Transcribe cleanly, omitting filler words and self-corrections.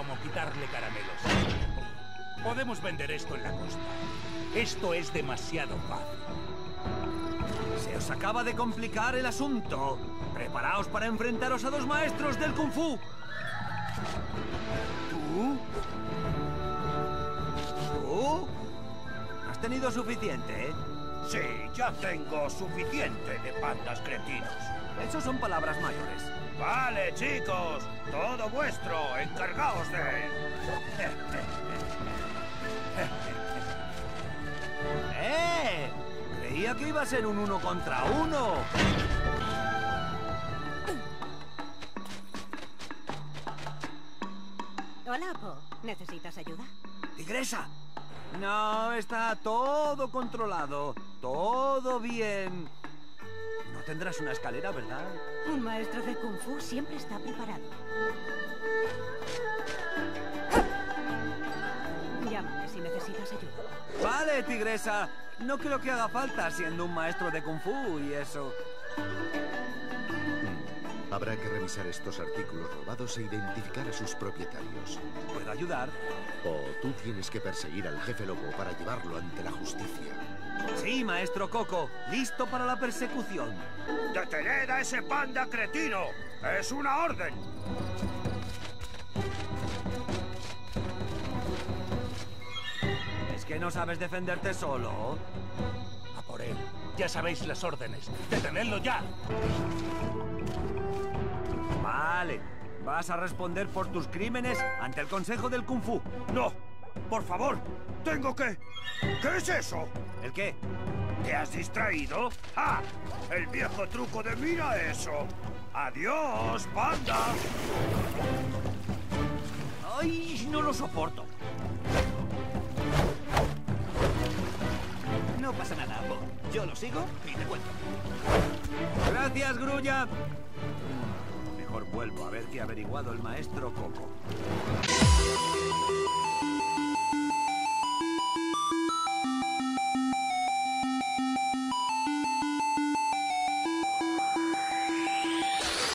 como quitarle caramelos. Podemos vender esto en la costa. Esto es demasiado fácil. Se os acaba de complicar el asunto. Preparaos para enfrentaros a dos maestros del Kung Fu. ¿Tú? ¿Tú? ¿Has tenido suficiente, eh? Sí, ya tengo suficiente de pandas cretinos. Esos son palabras mayores. Vale, chicos, todo vuestro, encargaos de... ¡Eh! Creía que iba a ser un 1 contra 1. Hola, Po. ¿Necesitas ayuda? ¡Tigresa! No, está todo controlado. Todo bien. No tendrás una escalera, ¿verdad? Un maestro de Kung Fu siempre está preparado. Llámame si necesitas ayuda. Vale, tigresa. No creo que haga falta siendo un maestro de Kung Fu y eso. Habrá que revisar estos artículos robados e identificar a sus propietarios. ¿Puedo ayudar? O tú tienes que perseguir al jefe lobo para llevarlo ante la justicia. Sí, maestro Coco. Listo para la persecución. ¡Detened a ese panda cretino! ¡Es una orden! ¿Es que no sabes defenderte solo? A por él. Ya sabéis las órdenes. ¡Detenedlo ya! Vale. Vas a responder por tus crímenes ante el Consejo del Kung Fu. ¡No! ¡Por favor! ¡Tengo que... ¿Qué es eso? ¿El qué? ¿Te has distraído? ¡Ah! El viejo truco de mira eso. ¡Adiós, panda! ¡Ay! No lo soporto. No pasa nada, Bo. Yo lo sigo y te cuento. Gracias, Grulla. Mejor vuelvo a ver qué ha averiguado el maestro Coco.